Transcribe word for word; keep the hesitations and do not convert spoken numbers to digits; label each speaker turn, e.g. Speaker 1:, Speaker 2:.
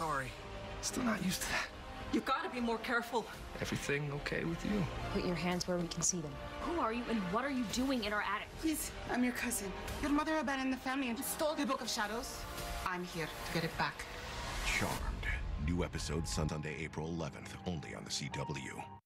Speaker 1: sorry. Still not used to that.
Speaker 2: You gotta be more careful.
Speaker 1: Everything okay with you?
Speaker 3: Put your hands where we can see them.
Speaker 4: Who are you and what are you doing in our attic?
Speaker 5: Please, I'm your cousin. Your mother abandoned the family and stole the Book of Shadows. I'm here to get it back.
Speaker 6: Charmed. New episode Sunday, April eleventh, only on the C W.